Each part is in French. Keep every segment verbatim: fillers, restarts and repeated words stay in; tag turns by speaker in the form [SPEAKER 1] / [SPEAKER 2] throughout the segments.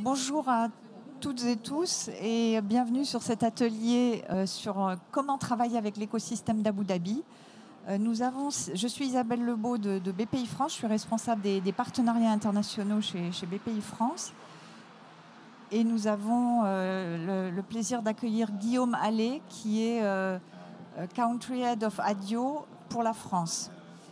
[SPEAKER 1] Bonjour à toutes et tous et bienvenue sur cet atelier euh, sur euh, comment travailler avec l'écosystème d'Abu Dhabi. Euh, nous avons, je suis Isabelle Lebeau de, de B P I France, je suis responsable des, des partenariats internationaux chez, chez B P I France. Et nous avons euh, le, le plaisir d'accueillir Guillaume Allais, qui est euh, Country Head of Adio pour la France.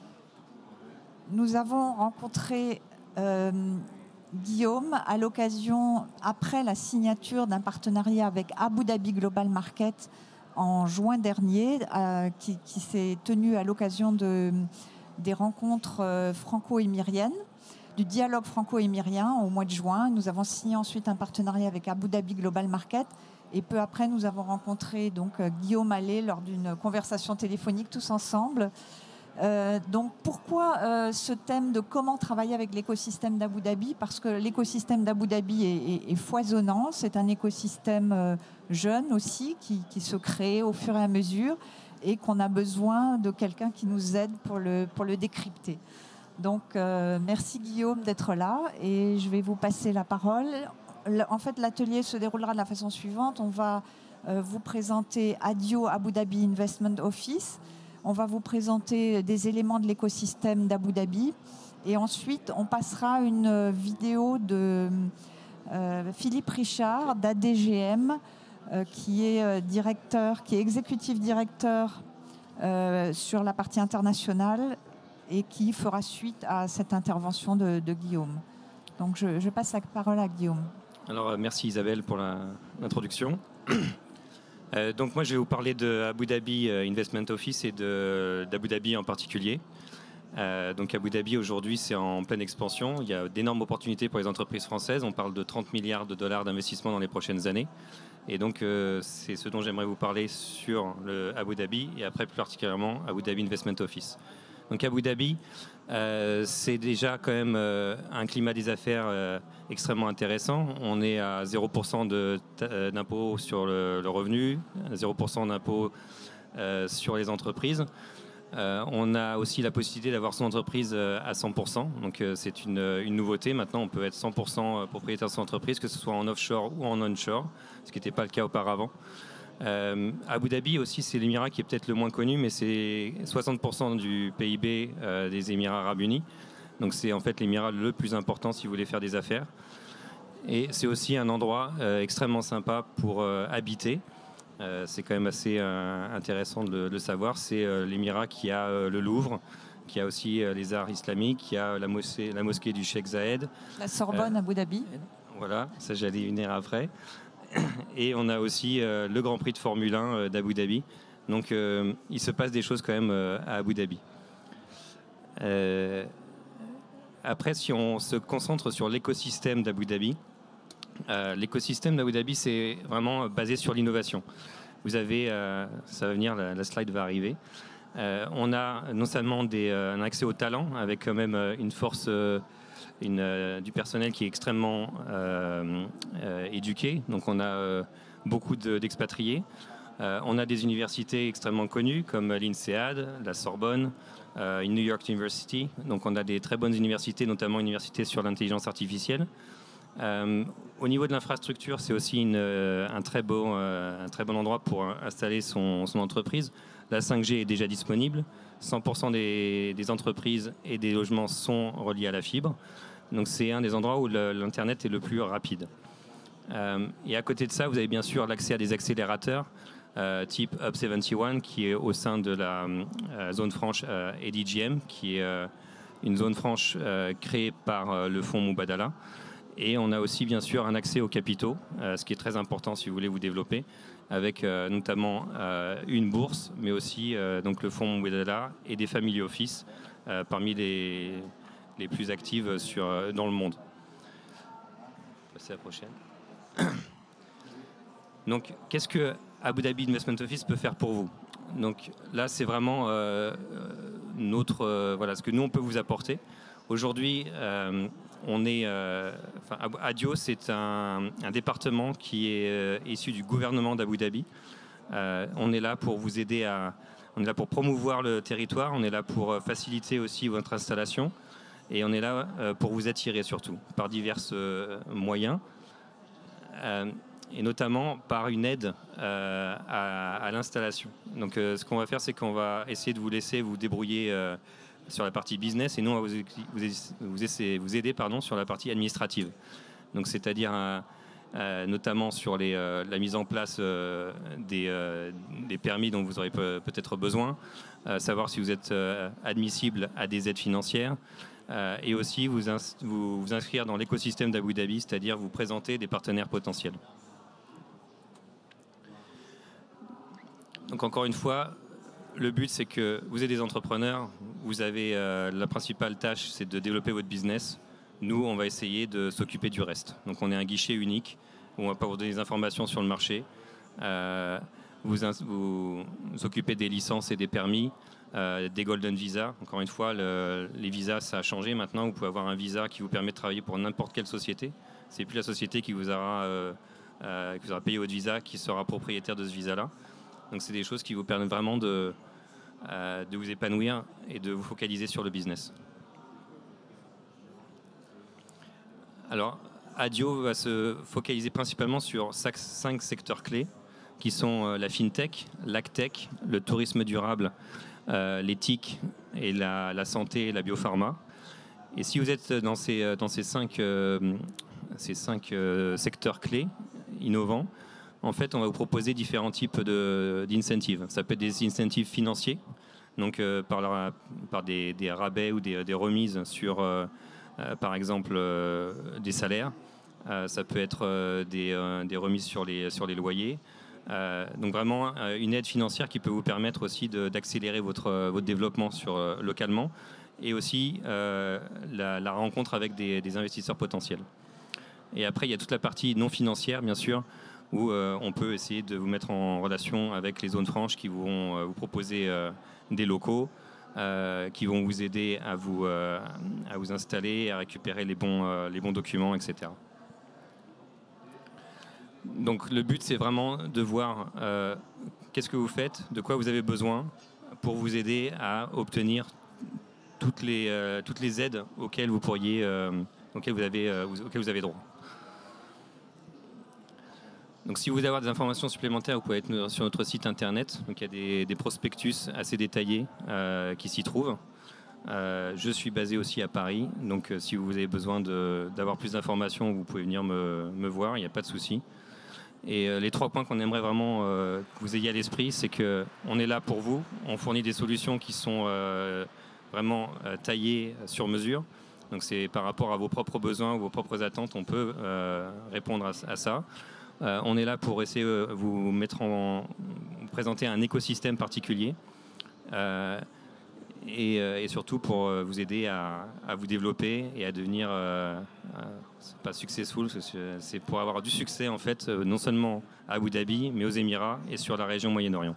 [SPEAKER 1] Nous avons rencontré euh, Guillaume à l'occasion, après la signature d'un partenariat avec Abu Dhabi Global Market en juin dernier, euh, qui, qui s'est tenu à l'occasion de, des rencontres euh, franco-émiriennes, du dialogue franco-émirien au mois de juin. Nous avons signé ensuite un partenariat avec Abu Dhabi Global Market et peu après, nous avons rencontré donc, Guillaume Allais lors d'une conversation téléphonique tous ensemble. Euh, donc pourquoi euh, ce thème de comment travailler avec l'écosystème d'Abu Dhabi? Parce que l'écosystème d'Abu Dhabi est, est, est foisonnant, c'est un écosystème euh, jeune aussi qui, qui se crée au fur et à mesure et qu'on a besoin de quelqu'un qui nous aide pour le, pour le décrypter. Donc euh, merci Guillaume d'être là et je vais vous passer la parole. En fait, l'atelier se déroulera de la façon suivante. On va euh, vous présenter Adio Abu Dhabi Investment Office. On va vous présenter des éléments de l'écosystème d'Abu Dhabi et ensuite on passera une vidéo de euh, Philippe Richard d'A D G M euh, qui est euh, directeur, qui est exécutif directeur euh, sur la partie internationale et qui fera suite à cette intervention de, de Guillaume. Donc je, je passe la parole à Guillaume.
[SPEAKER 2] Alors merci Isabelle pour l'introduction. Euh, donc moi je vais vous parler de Abu Dhabi Investment Office et d'Abu Dhabi en particulier. Euh, donc Abu Dhabi aujourd'hui c'est en pleine expansion, il y a d'énormes opportunités pour les entreprises françaises, on parle de trente milliards de dollars d'investissement dans les prochaines années. Et donc euh, c'est ce dont j'aimerais vous parler sur le Abu Dhabi et après plus particulièrement Abu Dhabi Investment Office. Donc Abu Dhabi, euh, c'est déjà quand même euh, un climat des affaires euh, extrêmement intéressant. On est à zéro pour cent d'impôt sur le, le revenu, zéro pour cent d'impôt euh, sur les entreprises. Euh, on a aussi la possibilité d'avoir son entreprise à cent pour cent. Donc euh, c'est une, une nouveauté. Maintenant, on peut être cent pour cent propriétaire de son entreprise, que ce soit en offshore ou en onshore, ce qui n'était pas le cas auparavant. Euh, Abu Dhabi aussi, c'est l'émirat qui est peut-être le moins connu, mais c'est soixante pour cent du P I B euh, des Émirats arabes unis. Donc c'est en fait l'émirat le plus important si vous voulez faire des affaires. Et c'est aussi un endroit euh, extrêmement sympa pour euh, habiter. Euh, c'est quand même assez euh, intéressant de le, de le savoir. C'est euh, l'émirat qui a euh, le Louvre, qui a aussi euh, les arts islamiques, qui a la mosquée, la mosquée du Cheikh Zayed.
[SPEAKER 1] La Sorbonne, euh, Abu Dhabi.
[SPEAKER 2] Voilà, ça j'allais y venir après. Et on a aussi euh, le Grand Prix de Formule un euh, d'Abu Dhabi. Donc euh, il se passe des choses quand même euh, à Abu Dhabi. Euh, après, si on se concentre sur l'écosystème d'Abu Dhabi, euh, l'écosystème d'Abu Dhabi, c'est vraiment basé sur l'innovation. Vous avez, euh, ça va venir, la, la slide va arriver. Euh, on a non seulement des, euh, un accès au talent, avec quand même euh, une force... Euh, Une, euh, du personnel qui est extrêmement euh, euh, éduqué. Donc on a euh, beaucoup d'expatriés. De, euh, on a des universités extrêmement connues comme l'INSEAD, la Sorbonne, euh, New York University. Donc on a des très bonnes universités, notamment une université sur l'intelligence artificielle. Euh, au niveau de l'infrastructure, c'est aussi une, euh, un, très beau, euh, un très bon endroit pour installer son, son entreprise. La cinq G est déjà disponible. cent pour cent des, des entreprises et des logements sont reliés à la fibre. Donc c'est un des endroits où l'Internet est le plus rapide. Euh, et à côté de ça, vous avez bien sûr l'accès à des accélérateurs euh, type Hub soixante et un qui est au sein de la euh, zone franche euh, A D G M, qui est euh, une zone franche euh, créée par euh, le fonds Mubadala. Et on a aussi bien sûr un accès aux capitaux, euh, ce qui est très important si vous voulez vous développer, avec euh, notamment euh, une bourse, mais aussi euh, donc le fonds Mubadala et des family office euh, parmi les, les plus actives sur, euh, dans le monde. On va passer à la prochaine. Donc, qu'est-ce que Abu Dhabi Investment Office peut faire pour vous? Donc là, c'est vraiment euh, notre, euh, voilà, ce que nous, on peut vous apporter. Aujourd'hui, euh, on est, euh, enfin, Adio, c'est un, un département qui est euh, issu du gouvernement d'Abu Dhabi. Euh, on est là pour vous aider à, on est là pour promouvoir le territoire, on est là pour faciliter aussi votre installation et on est là euh, pour vous attirer surtout par divers euh, moyens. euh, et notamment par une aide euh, à, à l'installation. Donc euh, ce qu'on va faire, c'est qu'on va essayer de vous laisser vous débrouiller euh, sur la partie business et nous, on va vous, vous, vous, essayer, vous aider pardon, sur la partie administrative. Donc c'est-à-dire euh, euh, notamment sur les, euh, la mise en place euh, des, euh, des permis dont vous aurez peut- peut-être besoin, euh, savoir si vous êtes euh, admissible à des aides financières, euh, et aussi vous, ins- vous, vous inscrire dans l'écosystème d'Abu Dhabi, c'est-à-dire vous présenter des partenaires potentiels. Donc encore une fois, le but c'est que vous êtes des entrepreneurs, vous avez euh, la principale tâche c'est de développer votre business. Nous, on va essayer de s'occuper du reste. Donc on est un guichet unique où on va pas vous donner des informations sur le marché. Euh, vous, vous vous occupez des licences et des permis, euh, des golden visas. Encore une fois, le, les visas ça a changé maintenant. Vous pouvez avoir un visa qui vous permet de travailler pour n'importe quelle société. C'est plus la société qui vous aura, euh, euh, qui vous aura payé votre visa qui sera propriétaire de ce visa-là. Donc c'est des choses qui vous permettent vraiment de, euh, de vous épanouir et de vous focaliser sur le business. Alors, Adio va se focaliser principalement sur cinq secteurs clés qui sont euh, la fintech, l'agtech, le tourisme durable, euh, l'éthique et la, la santé et la biopharma. Et si vous êtes dans ces, dans ces cinq, euh, ces cinq euh, secteurs clés innovants, en fait, on va vous proposer différents types de, d'incentives. Ça peut être des incentives financiers, donc euh, par, la, par des, des rabais ou des, des remises sur, euh, euh, par exemple, euh, des salaires. Euh, ça peut être euh, des, euh, des remises sur les, sur les loyers. Euh, donc vraiment euh, une aide financière qui peut vous permettre aussi de, d'accélérer votre, votre développement sur, euh, localement et aussi euh, la, la rencontre avec des, des investisseurs potentiels. Et après, il y a toute la partie non financière, bien sûr, où euh, on peut essayer de vous mettre en relation avec les zones franches qui vont euh, vous proposer euh, des locaux, euh, qui vont vous aider à vous, euh, à vous installer, à récupérer les bons, euh, les bons documents, et cetera. Donc le but, c'est vraiment de voir euh, qu'est-ce que vous faites, de quoi vous avez besoin pour vous aider à obtenir toutes les, euh, toutes les aides auxquelles vous pourriez, euh, auxquelles vous avez, euh, auxquelles vous avez droit. Donc, si vous voulez avoir des informations supplémentaires, vous pouvez être sur notre site internet. Donc, il y a des, des prospectus assez détaillés euh, qui s'y trouvent. Euh, je suis basé aussi à Paris, donc euh, si vous avez besoin de, d'avoir plus d'informations, vous pouvez venir me, me voir, il n'y a pas de souci. Et euh, les trois points qu'on aimerait vraiment euh, que vous ayez à l'esprit, c'est qu'on est là pour vous. On fournit des solutions qui sont euh, vraiment euh, taillées sur mesure. Donc, c'est par rapport à vos propres besoins, vos propres attentes, on peut euh, répondre à, à ça. Euh, on est là pour essayer de euh, vous mettre en, vous présenter un écosystème particulier euh, et, euh, et surtout pour euh, vous aider à, à vous développer et à devenir, euh, euh, c'est pas successful, c'est pour avoir du succès en fait, euh, non seulement à Abu Dhabi, mais aux Émirats et sur la région Moyen-Orient.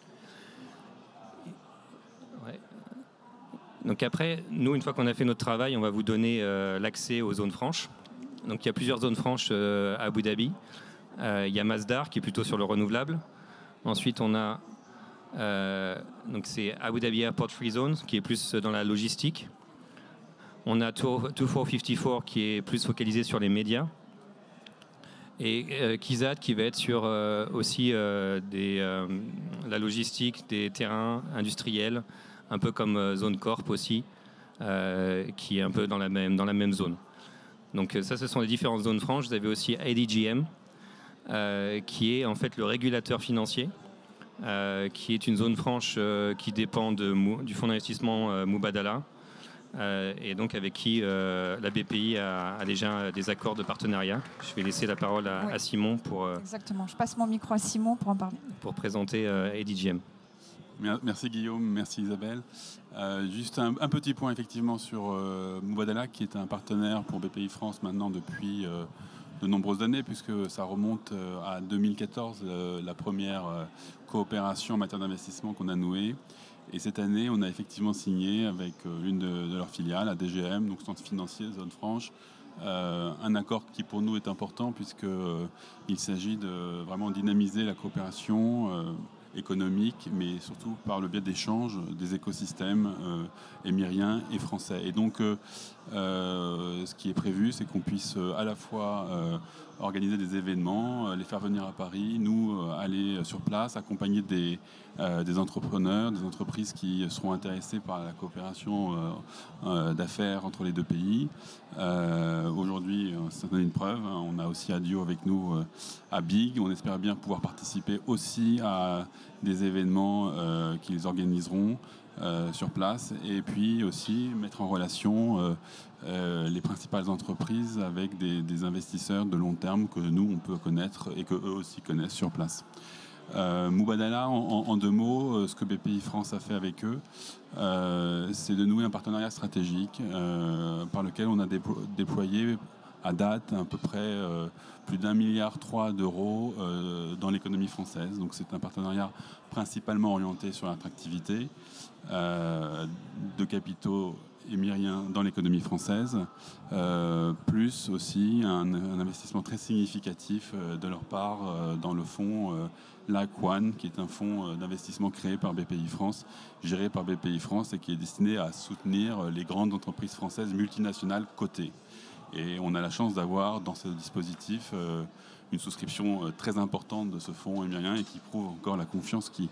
[SPEAKER 2] Ouais. Donc après, nous, une fois qu'on a fait notre travail, on va vous donner euh, l'accès aux zones franches. Donc il y a plusieurs zones franches euh, à Abu Dhabi. Euh, il y a Masdar qui est plutôt sur le renouvelable. Ensuite, on a euh, donc c'est Abu Dhabi Airport Free Zone qui est plus dans la logistique. On a vingt-quatre cinquante-quatre qui est plus focalisé sur les médias. Et euh, Kizad qui va être sur euh, aussi euh, des, euh, la logistique, des terrains industriels, un peu comme euh, Zone Corp aussi, euh, qui est un peu dans la même, dans la même zone. Donc ça, ce sont les différentes zones franches. Vous avez aussi A D G M, Euh, qui est en fait le régulateur financier, euh, qui est une zone franche euh, qui dépend de, du fonds d'investissement euh, Mubadala, euh, et donc avec qui euh, la B P I a, a déjà des accords de partenariat. Je vais laisser la parole à, oui. à Simon pour... Euh,
[SPEAKER 1] Exactement, je passe mon micro à Simon pour en parler.
[SPEAKER 2] Pour présenter euh, A D G M.
[SPEAKER 3] Merci Guillaume, merci Isabelle. Euh, juste un, un petit point effectivement sur euh, Mubadala, qui est un partenaire pour B P I France maintenant depuis... Euh, de nombreuses années, puisque ça remonte à deux mille quatorze, euh, la première euh, coopération en matière d'investissement qu'on a nouée. Et cette année, on a effectivement signé avec euh, une de, de leurs filiales, A D G M, donc Centre financier, zone franche, euh, un accord qui pour nous est important, puisqu'il euh, s'agit de vraiment dynamiser la coopération, euh, économique, mais surtout par le biais d'échanges des écosystèmes euh, émiriens et français. Et donc, euh, euh, ce qui est prévu, c'est qu'on puisse euh, à la fois euh, organiser des événements, euh, les faire venir à Paris, nous euh, aller sur place, accompagner des, euh, des entrepreneurs, des entreprises qui seront intéressées par la coopération euh, euh, d'affaires entre les deux pays. Euh, Aujourd'hui, ça donne une preuve. Hein, on a aussi Adio avec nous euh, à Big. On espère bien pouvoir participer aussi à des événements euh, qu'ils organiseront euh, sur place, et puis aussi mettre en relation euh, euh, les principales entreprises avec des, des investisseurs de long terme que nous on peut connaître et que eux aussi connaissent sur place. Euh, Mubadala, en, en, en deux mots, euh, ce que B P I France a fait avec eux, euh, c'est de nouer un partenariat stratégique euh, par lequel on a déplo déployé à date à peu près euh, plus d'un milliard trois d'euros euh, dans l'économie française. Donc c'est un partenariat principalement orienté sur l'attractivité euh, de capitaux émiriens dans l'économie française, euh, plus aussi un, un investissement très significatif euh, de leur part euh, dans le fonds euh, Lac One, qui est un fonds d'investissement créé par B P I France, géré par B P I France et qui est destiné à soutenir les grandes entreprises françaises multinationales cotées. Et on a la chance d'avoir dans ce dispositif euh, une souscription euh, très importante de ce fonds émirien et qui prouve encore la confiance qu'ils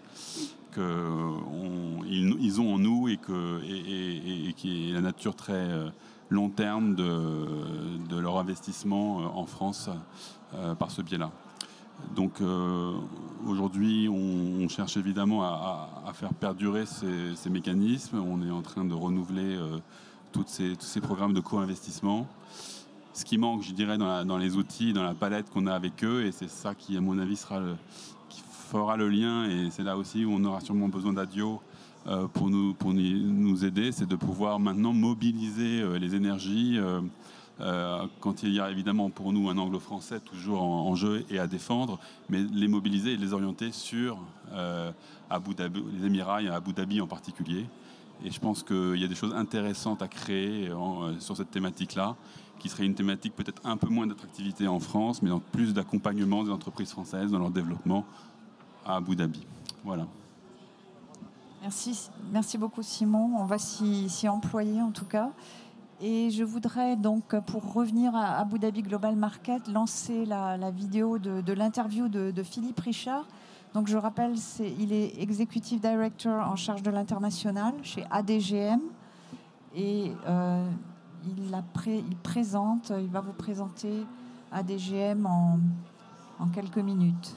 [SPEAKER 3] ils ont en nous et, que, et, et, et qui est la nature très euh, long terme de, de leur investissement euh, en France euh, par ce biais-là. Donc euh, aujourd'hui, on, on cherche évidemment à, à, à faire perdurer ces, ces mécanismes. On est en train de renouveler euh, toutes ces, tous ces programmes de co-investissement. Ce qui manque, je dirais, dans, la, dans les outils, dans la palette qu'on a avec eux, et c'est ça qui, à mon avis, sera le, qui fera le lien, et c'est là aussi où on aura sûrement besoin d'Adio euh, pour, nous, pour nous aider, c'est de pouvoir maintenant mobiliser euh, les énergies euh, euh, quand il y a évidemment pour nous un angle français toujours en, en jeu et à défendre, mais les mobiliser et les orienter sur euh, Abu Dhabi, les Émirats et Abu Dhabi en particulier. Et je pense qu'il y a des choses intéressantes à créer en, sur cette thématique-là, qui serait une thématique peut-être un peu moins d'attractivité en France, mais dans plus d'accompagnement des entreprises françaises dans leur développement à Abu Dhabi. Voilà.
[SPEAKER 1] Merci, merci beaucoup Simon. On va s'y employer en tout cas. Et je voudrais donc, pour revenir à Abu Dhabi Global Market, lancer la, la vidéo de, de l'interview de, de Philippe Richard. Donc je rappelle, est, il est Executive Director en charge de l'international chez A D G M. Et euh, il, a pré, il présente, il va vous présenter A D G M en, en quelques minutes.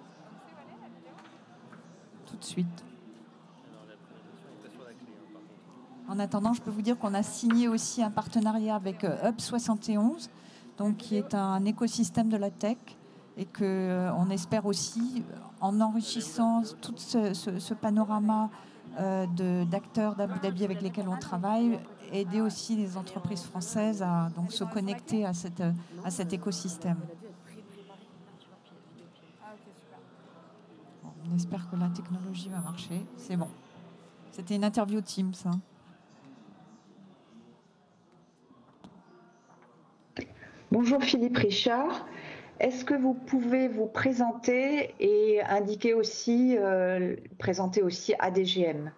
[SPEAKER 1] Tout de suite. En attendant, je peux vous dire qu'on a signé aussi un partenariat avec Hub soixante et onze, donc, qui est un écosystème de la tech, et qu'on euh, espère aussi, en enrichissant tout ce, ce, ce panorama euh, d'acteurs d'Abu Dhabi avec lesquels on travaille, aider aussi les entreprises françaises à donc, se connecter à, cette, à cet écosystème. Bon, on espère que la technologie va marcher. C'est bon. C'était une interview Teams. Hein.
[SPEAKER 4] Bonjour Philippe Richard. Est-ce que vous pouvez vous présenter et indiquer aussi, euh, présenter aussi A D G M?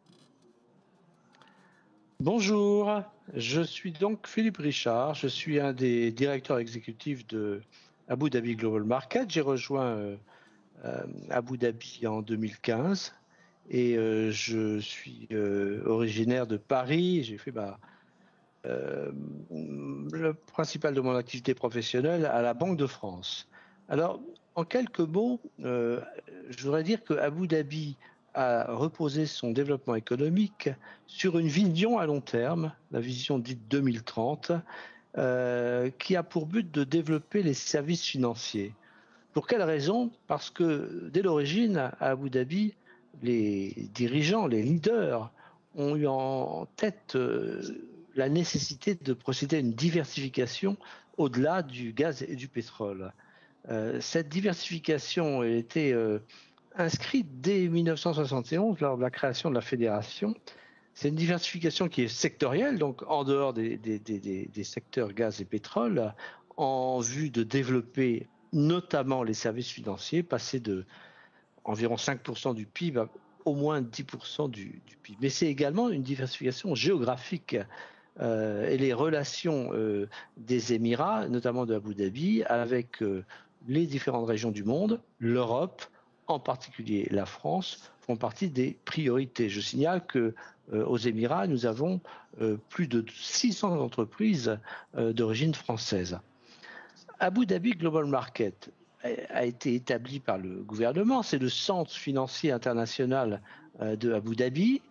[SPEAKER 5] Bonjour, je suis donc Philippe Richard, je suis un des directeurs exécutifs de Abu Dhabi Global Market. J'ai rejoint euh, euh, Abu Dhabi en deux mille quinze et euh, je suis euh, originaire de Paris. J'ai fait ma... Euh, le principal de mon activité professionnelle à la Banque de France. Alors, en quelques mots, euh, je voudrais dire que Abu Dhabi a reposé son développement économique sur une vision à long terme, la vision dite deux mille trente, euh, qui a pour but de développer les services financiers. Pour quelle raison? Parce que dès l'origine, à Abu Dhabi, les dirigeants, les leaders ont eu en tête euh, la nécessité de procéder à une diversification au-delà du gaz et du pétrole. Euh, cette diversification a été euh, inscrite dès mille neuf cent soixante et onze lors de la création de la fédération. C'est une diversification qui est sectorielle, donc en dehors des, des, des, des secteurs gaz et pétrole, en vue de développer notamment les services financiers, passer de environ cinq pour cent du P I B, au moins dix pour cent du, du P I B. Mais c'est également une diversification géographique euh, et les relations euh, des Émirats, notamment de Abu Dhabi, avec euh, les différentes régions du monde, l'Europe, en particulier la France, font partie des priorités. Je signale que euh, aux Émirats, nous avons euh, plus de six cents entreprises euh, d'origine française. Abu Dhabi Global Market a été établi par le gouvernement, c'est le centre financier international euh, de Abu Dhabi.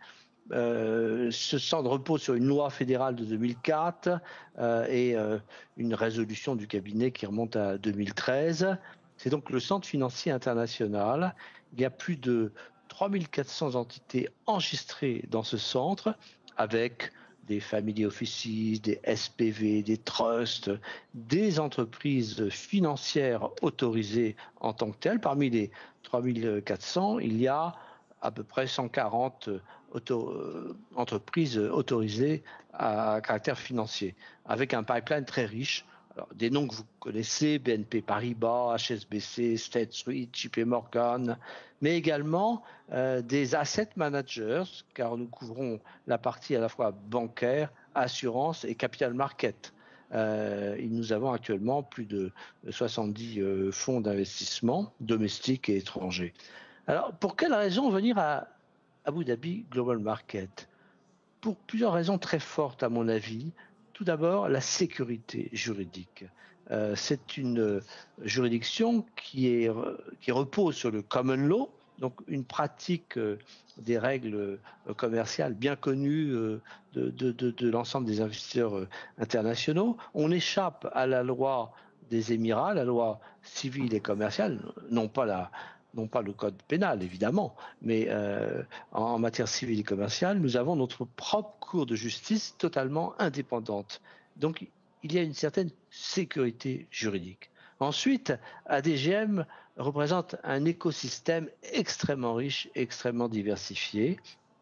[SPEAKER 5] Euh, ce centre repose sur une loi fédérale de deux mille quatre euh, et euh, une résolution du cabinet qui remonte à deux mille treize. C'est donc le centre financier international. Il y a plus de trois mille quatre cents entités enregistrées dans ce centre, avec des family offices, des S P V, des trusts, des entreprises financières autorisées en tant que telles. Parmi les trois mille quatre cents, il y a à peu près cent quarante auto, euh, entreprises autorisées à caractère financier, avec un pipeline très riche. Alors, des noms que vous connaissez, B N P Paribas, H S B C, State Street, J P Morgan, mais également euh, des asset managers, car nous couvrons la partie à la fois bancaire, assurance et capital market. Euh, nous avons actuellement plus de soixante-dix euh, fonds d'investissement domestiques et étrangers. Alors, pour quelles raisons venir à Abu Dhabi Global Market? Pour plusieurs raisons très fortes, à mon avis. Tout d'abord, la sécurité juridique. Euh, c'est une juridiction qui, est, qui repose sur le common law, donc une pratique euh, des règles euh, commerciales bien connues euh, de, de, de, de l'ensemble des investisseurs euh, internationaux. On échappe à la loi des Émirats, la loi civile et commerciale, non pas la... non pas le code pénal, évidemment, mais euh, en matière civile et commerciale, nous avons notre propre cour de justice totalement indépendante. Donc, il y a une certaine sécurité juridique. Ensuite, A D G M représente un écosystème extrêmement riche, extrêmement diversifié.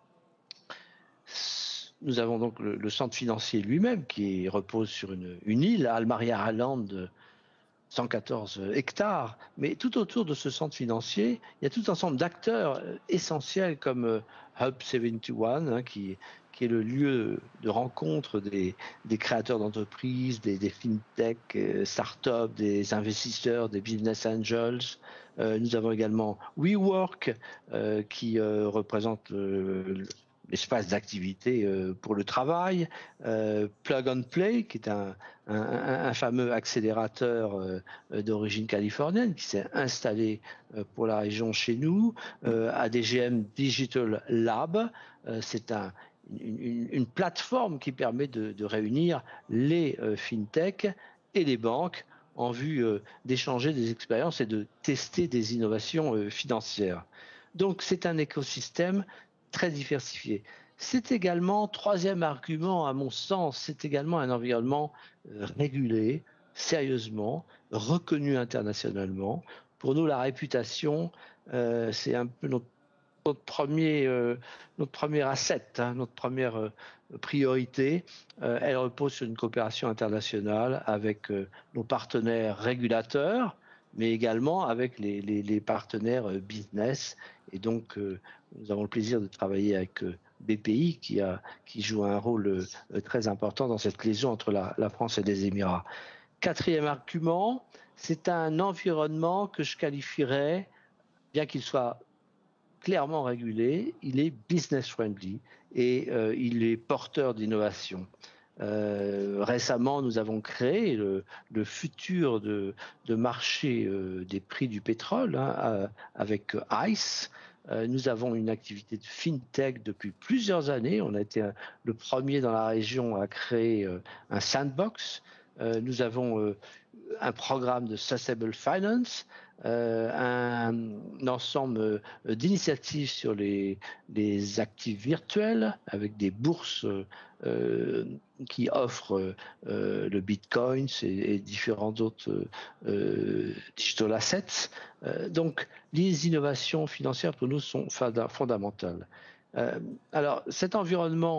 [SPEAKER 5] Nous avons donc le, le centre financier lui-même qui repose sur une, une île, Al Maria Island, cent quatorze hectares, mais tout autour de ce centre financier, il y a tout un ensemble d'acteurs essentiels comme Hub soixante et un, hein, qui, qui est le lieu de rencontre des, des créateurs d'entreprises, des, des fintech, euh, startups, des investisseurs, des business angels. Euh, nous avons également WeWork, euh, qui euh, représente euh, l'espace d'activité euh, pour le travail, euh, Plug and Play, qui est un, un, un fameux accélérateur euh, d'origine californienne qui s'est installé euh, pour la région chez nous, euh, A D G M Digital Lab, euh, c'est un, une, une plateforme qui permet de, de réunir les euh, fintech et les banques en vue euh, d'échanger des expériences et de tester des innovations euh, financières. Donc c'est un écosystème très diversifié. C'est également, troisième argument à mon sens, c'est également un environnement euh, régulé, sérieusement, reconnu internationalement. Pour nous, la réputation, euh, c'est un peu notre, notre, premier, euh, notre premier asset, hein, notre première euh, priorité. Euh, elle repose sur une coopération internationale avec euh, nos partenaires régulateurs, mais également avec les, les, les partenaires euh, business. Et donc, euh, nous avons le plaisir de travailler avec euh, B P I qui, a, qui joue un rôle euh, très important dans cette liaison entre la, la France et les Émirats. Quatrième argument, c'est un environnement que je qualifierais, bien qu'il soit clairement régulé, il est business friendly et euh, il est porteur d'innovation. Euh, récemment, nous avons créé le, le futur de, de marché euh, des prix du pétrole hein, euh, avec ICE. Euh, nous avons une activité de fintech depuis plusieurs années. On a été un, le premier dans la région à créer euh, un sandbox. Euh, nous avons euh, un programme de Sustainable Finance, euh, un, un ensemble euh, d'initiatives sur les, les actifs virtuels avec des bourses euh, qui offrent euh, le Bitcoin et, et différents autres euh, digital assets. Euh, donc, les innovations financières pour nous sont fondamentales. Euh, alors, cet environnement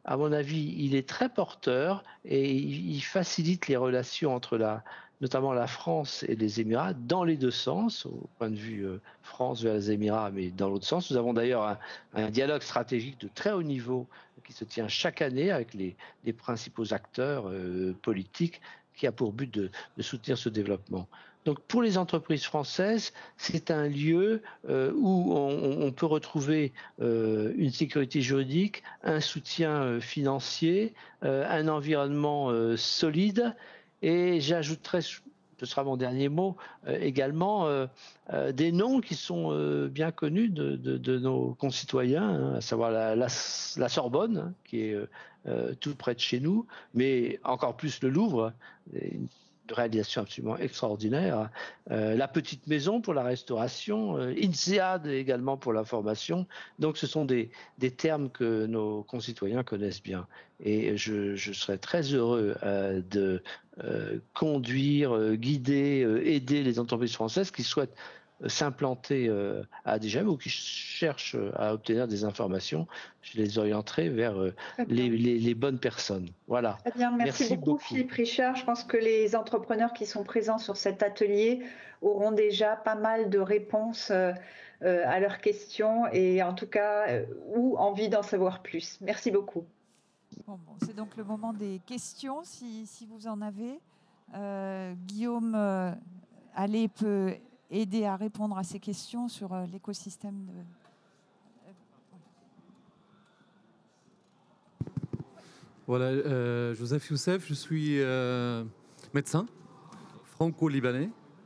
[SPEAKER 5] à mon avis, il est très porteur et il facilite les relations entre la, notamment la France et les Émirats, dans les deux sens, au point de vue euh, France vers les Émirats, mais dans l'autre sens. Nous avons d'ailleurs un, un dialogue stratégique de très haut niveau qui se tient chaque année avec les, les principaux acteurs euh, politiques, qui a pour but de, de soutenir ce développement. Donc pour les entreprises françaises, c'est un lieu euh, où on, on peut retrouver euh, une sécurité juridique, un soutien euh, financier, euh, un environnement euh, solide, et j'ajouterais, ce sera mon dernier mot, euh, également euh, euh, des noms qui sont euh, bien connus de, de, de nos concitoyens, hein, à savoir la, la, la Sorbonne, hein, qui est euh, tout près de chez nous, mais encore plus le Louvre, une réalisation absolument extraordinaire, euh, la Petite Maison pour la restauration, euh, INSEAD également pour la formation. Donc ce sont des, des termes que nos concitoyens connaissent bien. Et je, je serais très heureux euh, de euh, conduire, euh, guider, euh, aider les entreprises françaises qui souhaitent s'implanter euh, à A D G M ou qui cherchent à obtenir des informations. Je les orienterai vers euh, les, les, les bonnes personnes. Voilà.
[SPEAKER 4] Très bien, merci, merci beaucoup, beaucoup Philippe Richard. Je pense que les entrepreneurs qui sont présents sur cet atelier auront déjà pas mal de réponses euh, euh, à leurs questions et en tout cas, euh, ou envie d'en savoir plus. Merci beaucoup.
[SPEAKER 1] Bon, bon, c'est donc le moment des questions, si, si vous en avez. Euh, Guillaume euh, Allais peut aider à répondre à ces questions sur euh, l'écosystème de...
[SPEAKER 6] Voilà, euh, Joseph Youssef, je suis euh, médecin franco-libanais.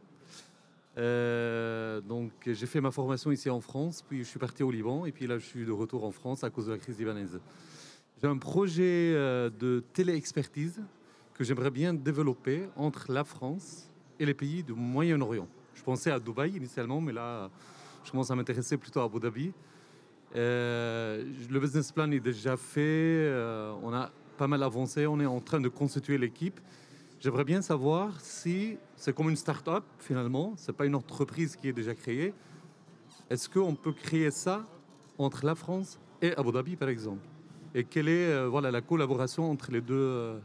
[SPEAKER 6] Euh, donc j'ai fait ma formation ici en France, puis je suis parti au Liban, et puis là je suis de retour en France à cause de la crise libanaise. J'ai un projet euh, de télé-expertise que j'aimerais bien développer entre la France et les pays du Moyen-Orient. Je pensais à Dubaï initialement, mais là je commence à m'intéresser plutôt à Abu Dhabi. Euh, le business plan est déjà fait, euh, on a pas mal avancé, on est en train de constituer l'équipe. J'aimerais bien savoir si c'est comme une start-up finalement, c'est pas une entreprise qui est déjà créée. Est-ce qu'on peut créer ça entre la France et Abu Dhabi par exemple? Et quelle est euh, voilà, la collaboration entre les deux euh...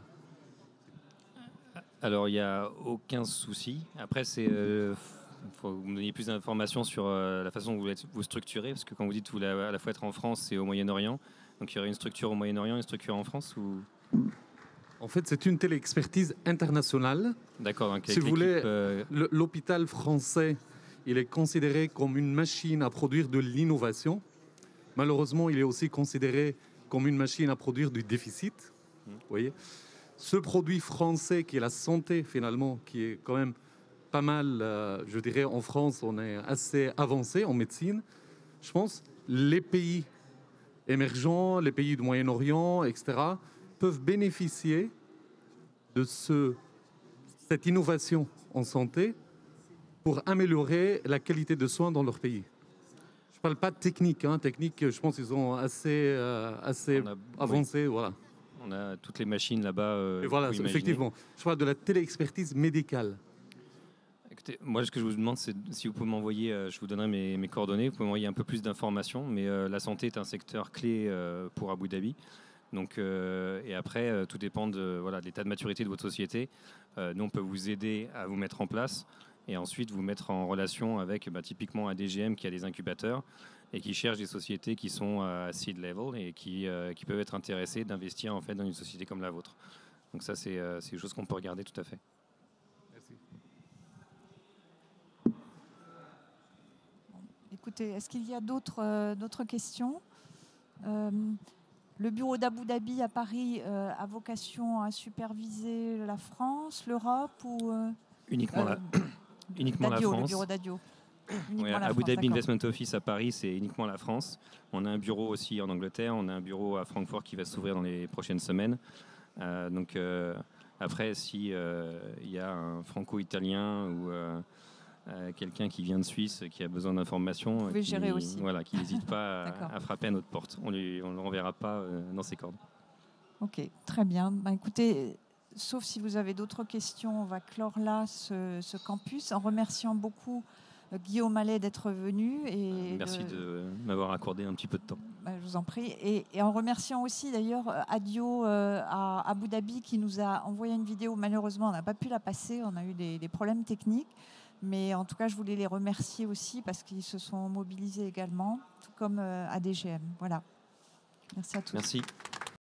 [SPEAKER 2] Alors il n'y a aucun souci. Après c'est... Euh, il faut que vous me donniez plus d'informations sur euh, la façon dont vous êtes vous structurez, parce que quand vous dites vous voulez à la fois être en France et au Moyen-Orient, donc il y aurait une structure au Moyen-Orient et une structure en France ou...
[SPEAKER 6] En fait, c'est une télé-expertise internationale.
[SPEAKER 2] D'accord. Donc
[SPEAKER 6] si vous voulez,
[SPEAKER 2] euh...
[SPEAKER 6] l'hôpital français, il est considéré comme une machine à produire de l'innovation. Malheureusement, il est aussi considéré comme une machine à produire du déficit. Mmh. Vous voyez, ce produit français qui est la santé finalement, qui est quand même pas mal, euh, je dirais, en France, on est assez avancé en médecine. Je pense les pays émergents, les pays du Moyen-Orient, et cetera, peuvent bénéficier de ce, cette innovation en santé pour améliorer la qualité de soins dans leur pays. Je ne parle pas de technique. Hein. Technique, je pense qu'ils sont assez, euh, assez a, avancés. Oui. Voilà.
[SPEAKER 2] On a toutes les machines là-bas. Euh,
[SPEAKER 6] Et voilà, effectivement. Je parle de la télé-expertise médicale.
[SPEAKER 2] Écoutez, moi, ce que je vous demande, c'est si vous pouvez m'envoyer, euh, je vous donnerai mes, mes coordonnées, vous pouvez m'envoyer un peu plus d'informations, mais euh, la santé est un secteur clé euh, pour Abu Dhabi. Donc, euh, et après, euh, tout dépend de, voilà, de l'état de maturité de votre société. Euh, nous, on peut vous aider à vous mettre en place et ensuite vous mettre en relation avec bah, typiquement A D G M qui a des incubateurs et qui cherche des sociétés qui sont à seed level et qui, euh, qui peuvent être intéressées d'investir en fait, dans une société comme la vôtre. Donc ça, c'est euh, une chose qu'on peut regarder tout à fait.
[SPEAKER 1] Écoutez, est-ce qu'il y a d'autres euh, d'autres questions? euh, Le bureau d'Abu Dhabi à Paris euh, a vocation à superviser la France, l'Europe ou euh,
[SPEAKER 2] uniquement, euh, la, uniquement la France.
[SPEAKER 1] Le bureau d'Adio.
[SPEAKER 2] Ouais, Abu Dhabi Investment Office à Paris, c'est uniquement la France. On a un bureau aussi en Angleterre, on a un bureau à Francfort qui va s'ouvrir dans les prochaines semaines. Euh, donc euh, après, si il euh, y a un franco-italien ou euh, Euh, quelqu'un qui vient de Suisse, qui a besoin d'informations,
[SPEAKER 1] Vous pouvez
[SPEAKER 2] qui,
[SPEAKER 1] gérer aussi.
[SPEAKER 2] Voilà, qui n'hésite pas à, à frapper à notre porte. On ne le renverra pas euh, dans ses cordes.
[SPEAKER 1] Ok, très bien. Ben, écoutez, sauf si vous avez d'autres questions, on va clore là ce, ce campus en remerciant beaucoup euh, Guillaume Allais d'être venu. Et
[SPEAKER 2] Merci
[SPEAKER 1] le...
[SPEAKER 2] de m'avoir accordé un petit peu de temps.
[SPEAKER 1] Bah, je vous en prie. Et, et en remerciant aussi d'ailleurs Adio euh, à Abu Dhabi qui nous a envoyé une vidéo. Malheureusement, on n'a pas pu la passer, on a eu des, des problèmes techniques. Mais en tout cas, je voulais les remercier aussi parce qu'ils se sont mobilisés également, tout comme euh, A D G M. Voilà. Merci à tous.
[SPEAKER 2] Merci.